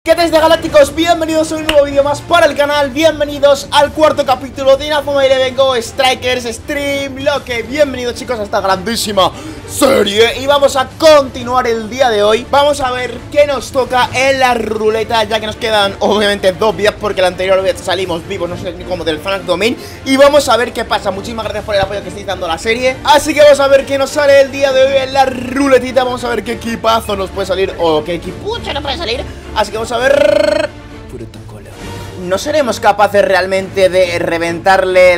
¿Qué tal, galácticos? Bienvenidos a un nuevo vídeo más para el canal. Bienvenidos al cuarto capítulo de Inazuma Eleven Go Strikers Stream Loque. Bienvenidos, chicos, a esta grandísima serie. Y vamos a continuar el día de hoy. Vamos a ver qué nos toca en la ruleta, ya que nos quedan obviamente 2 vías, porque la anterior vez salimos vivos, no sé ni cómo, del Frank Domain. Y vamos a ver qué pasa. Muchísimas gracias por el apoyo que estáis dando a la serie. Así que vamos a ver qué nos sale el día de hoy en la ruletita. Vamos a ver qué equipazo nos puede salir, o qué equipucho nos puede salir. Así que vamos a ver. Protocolo. ¿No seremos capaces realmente de reventarle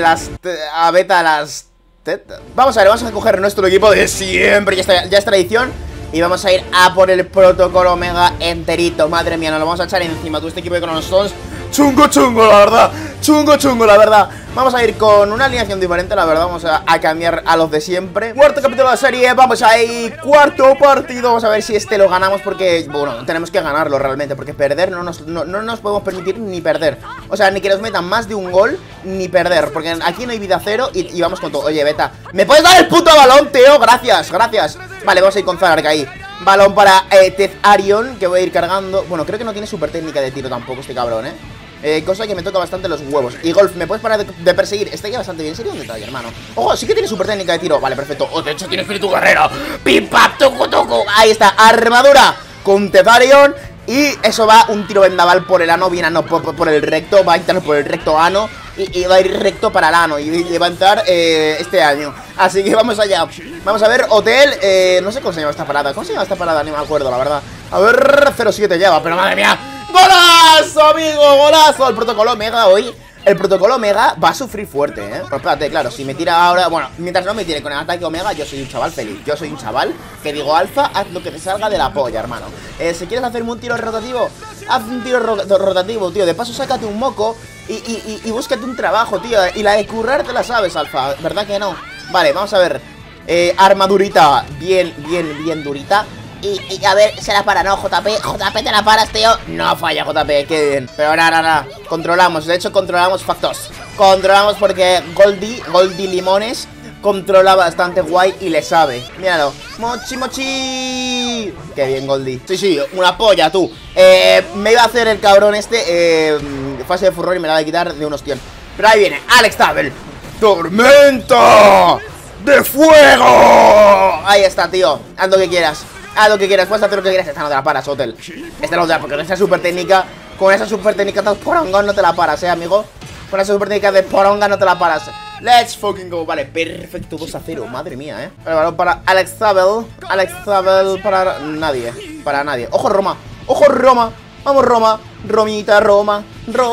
a Beta las tetas? Vamos a ver, vamos a coger nuestro equipo de siempre, ya es tradición. Y vamos a ir a por el protocolo Omega enterito. Madre mía, nos lo vamos a echar encima. Todo este equipo de Chronostons, chungo, la verdad. Chungo, la verdad. Vamos a ir con una alineación diferente, la verdad. Vamos a cambiar a los de siempre. Cuarto capítulo de la serie, vamos ahí. Cuarto partido, vamos a ver si este lo ganamos, porque, bueno, tenemos que ganarlo realmente, porque perder no nos podemos permitir ni perder. O sea, ni que nos metan más de un gol, ni perder, porque aquí no hay vida cero y vamos con todo. Oye, Beta, ¿me puedes dar el puto balón, tío? Gracias. Vale, vamos a ir con Zark ahí. Balón para Arion, que voy a ir cargando. Bueno, creo que no tiene super técnica de tiro tampoco este cabrón, cosa que me toca bastante los huevos. Y Golf, ¿me puedes parar de perseguir? Está ya bastante bien. ¿En serio? ¿Dónde está ahí, hermano? Ojo, sí que tiene super técnica de tiro. Vale, perfecto. Oh, de hecho tiene espíritu guerrero. Pim, pam, tucu. Ahí está, armadura con Tetharion. Y eso va un tiro vendaval por el ano. Bien ano por el recto. Va a entrar por el recto ano. Y va a ir recto para el ano. Y va a entrar este año. Así que vamos allá. Vamos a ver, hotel. No sé cómo se llama esta parada. ¿Cómo se llama esta parada? Ni me acuerdo, la verdad. A ver, 07 lleva. Pero madre mía, ¡golazo, amigo! ¡Golazo! El protocolo Omega hoy. El protocolo Omega va a sufrir fuerte, Pero espérate, claro, si me tira ahora. Bueno, mientras no me tire con el ataque Omega, yo soy un chaval feliz. Yo soy un chaval que digo, Alfa, haz lo que te salga de la polla, hermano. Si quieres hacerme un tiro rotativo, haz un tiro rotativo, tío. De paso, sácate un moco y búscate un trabajo, tío. Y la de currar te la sabes, Alfa, ¿verdad que no? Vale, vamos a ver. Armadurita, bien durita. Y a ver, se la para, ¿no? JP, te la paras, tío. No falla, JP, qué bien. Pero nada, controlamos, de hecho controlamos factos. Controlamos porque Goldie Limones controla bastante guay y le sabe. Míralo, mochi. Qué bien, Goldie. Sí, una polla, tú. Me iba a hacer el cabrón fase de furor y me la voy a quitar de un ostión. Pero ahí viene, Alex Tabel. ¡Tormenta de fuego! Ahí está, tío, haz lo que quieras. Puedes hacer lo que quieras. Esta no te la paras, Hotel. Esta no te la paras, porque con esa super técnica de porongón no te la paras, amigo. Con esa super técnica de poronga no te la paras. Let's fucking go. Vale, perfecto, 2-0, madre mía, El balón para Alex Zabel. Para nadie. Ojo, Roma. Vamos, Roma. Roma.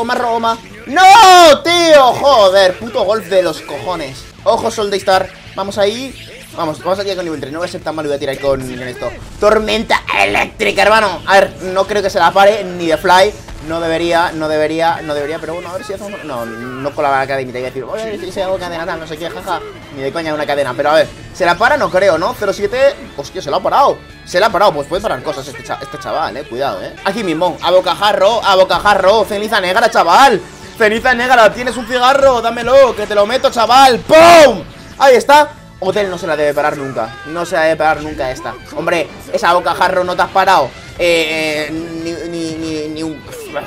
¡No, tío! Joder, puto golf de los cojones. Ojo, Sol de Star. Vamos ahí. Vamos a tirar con nivel 3, no voy a ser tan malo y voy a tirar con esto. Tormenta eléctrica, hermano. A ver, no creo que se la pare, ni de fly. No debería, pero bueno, a ver si hacemos. No con la cadena, te iba a decir, oye, si hago cadena tal, no sé qué, jaja. Ni de coña una cadena, pero a ver, ¿se la para? No creo, ¿no? 07, hostia, se la ha parado, pues puede parar cosas este chaval, cuidado, Aquí mismo, a bocajarro, ceniza negra, chaval. Ceniza negra, tienes un cigarro, dámelo, que te lo meto, chaval. ¡Pum! Ahí está. Hotel no se la debe parar nunca. No se la debe parar nunca esta. Hombre, esa bocajarro no te has parado. Ni un...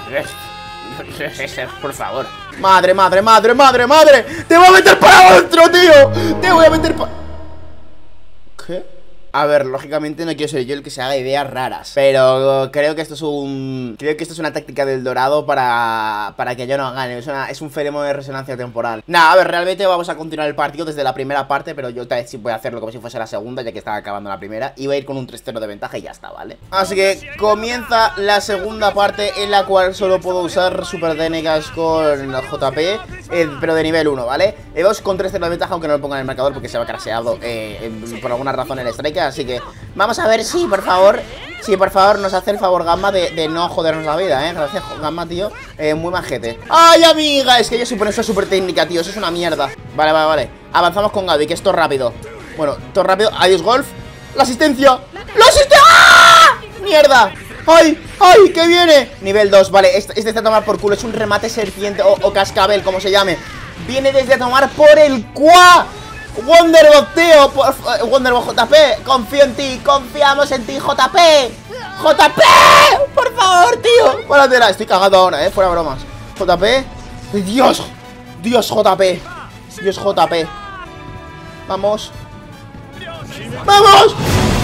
Por favor. Madre. Te voy a meter para adentro, tío. Te voy a meter para... ¿Qué? A ver, lógicamente no quiero ser yo el que se haga ideas raras, pero creo que esto es una táctica del Dorado para que yo no gane. Es un fenómeno de resonancia temporal. Nada, a ver, realmente vamos a continuar el partido desde la primera parte, pero yo tal vez sí voy a hacerlo como si fuese la segunda, ya que estaba acabando la primera. Y voy a ir con un 3-0 de ventaja y ya está, ¿vale? Así que comienza la segunda parte, en la cual solo puedo usar super técnicas con JP, pero de nivel 1, ¿vale? Vamos con 3-0 de ventaja, aunque no lo ponga en el marcador porque se va craseado por alguna razón el strike. Así que vamos a ver si, por favor, nos hace el favor Gamma de no jodernos la vida, Gracias, Gamma, tío. Muy majete. ¡Ay, amiga! Es que yo supone esa super técnica, tío. Eso es una mierda. Vale. Avanzamos con Gaby, que es todo rápido. Bueno, todo rápido. Adiós, Golf. ¡La asistencia! ¡Ah! ¡Mierda! ¡Ay! ¡Que viene! Nivel 2, vale. Este está a tomar por culo. Es un remate serpiente o cascabel, como se llame. Viene desde a tomar por el cuá. Wonderbot, tío. Wonderbot, JP. Confío en ti. Confiamos en ti, JP. JP, por favor, tío. Páratela, estoy cagado ahora, fuera bromas. JP, Dios. Dios, JP. Dios, JP. Vamos. ¡Vamos!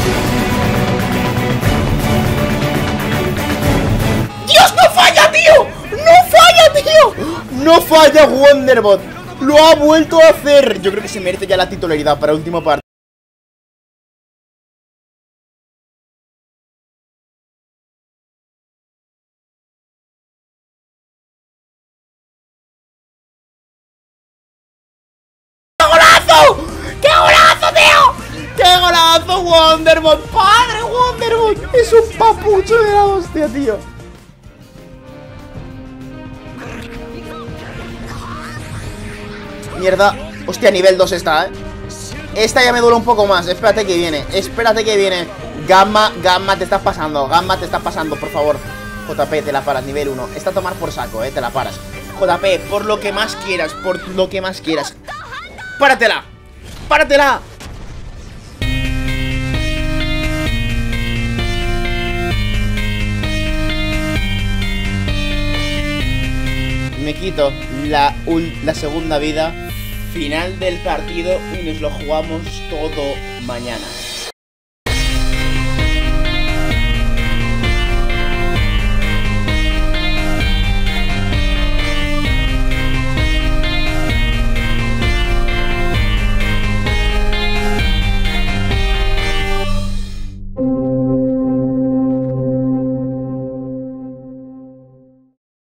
¡Dios, no falla, tío! ¡No falla, tío! ¡No falla Wonderbot! ¡Lo ha vuelto a hacer! Yo creo que se merece ya la titularidad para el último partido. ¡Qué golazo! ¡Qué golazo, tío! ¡Qué golazo, Wonderbot! ¡Padre, Wonderbot! Es un papucho de la hostia, tío. Mierda. Hostia, nivel 2 está, Esta ya me duele un poco más. Espérate que viene. Espérate que viene. Gamma, te estás pasando. Gamma, te estás pasando, por favor. JP, te la paras, nivel 1. Esta a tomar por saco, te la paras. JP, por lo que más quieras. Por lo que más quieras. ¡Páratela! ¡Páratela! Me quito la segunda vida. Final del partido y nos lo jugamos todo mañana.